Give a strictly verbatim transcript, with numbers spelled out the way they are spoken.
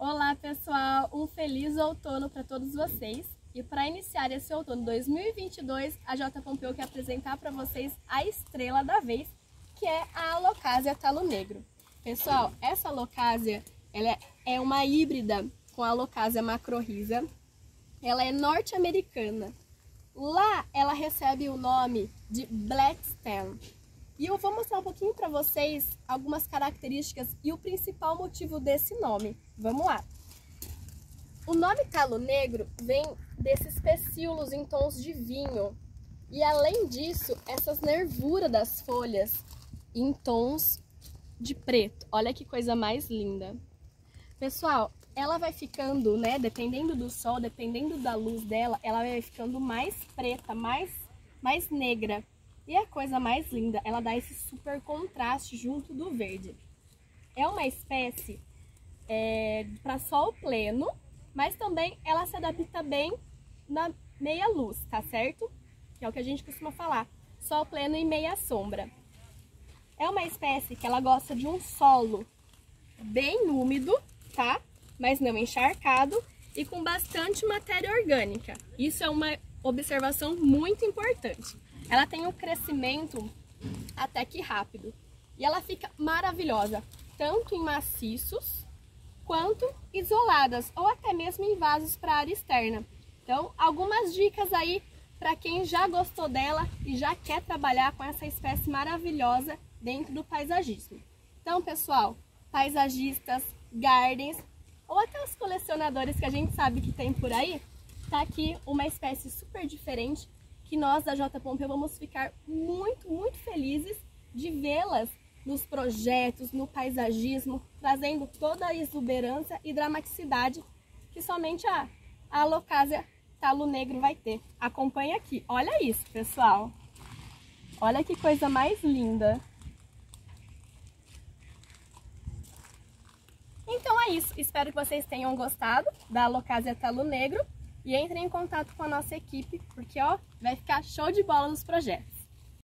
Olá pessoal, um feliz outono para todos vocês. E para iniciar esse outono dois mil e vinte e dois, a J. Pompeu quer apresentar para vocês a estrela da vez, que é a Alocasia talo negro. Pessoal, essa Alocasia ela é uma híbrida com a Alocasia macrorrhiza. Ela é norte-americana. Lá ela recebe o nome de Black Stem. E eu vou mostrar um pouquinho para vocês algumas características e o principal motivo desse nome. Vamos lá! O nome talo negro vem desses pecíolos em tons de vinho. E além disso, essas nervuras das folhas em tons de preto. Olha que coisa mais linda! Pessoal, ela vai ficando, né, dependendo do sol, dependendo da luz dela, ela vai ficando mais preta, mais, mais negra. E a coisa mais linda, ela dá esse super contraste junto do verde. É uma espécie é, para sol pleno, mas também ela se adapta bem na meia luz, tá certo? Que é o que a gente costuma falar, sol pleno e meia sombra. É uma espécie que ela gosta de um solo bem úmido, tá? Mas não encharcado e com bastante matéria orgânica. Isso é uma observação muito importante. Ela tem um crescimento até que rápido e ela fica maravilhosa, tanto em maciços quanto isoladas ou até mesmo em vasos para área externa. Então, algumas dicas aí para quem já gostou dela e já quer trabalhar com essa espécie maravilhosa dentro do paisagismo. Então, pessoal, paisagistas, gardens ou até os colecionadores que a gente sabe que tem por aí, tá aqui uma espécie super diferente que nós da J. Pompeu vamos ficar muito, muito felizes de vê-las nos projetos, no paisagismo, trazendo toda a exuberância e dramaticidade que somente a, a Alocasia talo negro vai ter. Acompanhe aqui. Olha isso, pessoal. Olha que coisa mais linda. Então é isso. Espero que vocês tenham gostado da Alocasia talo negro. E entrem em contato com a nossa equipe, porque ó, vai ficar show de bola nos projetos.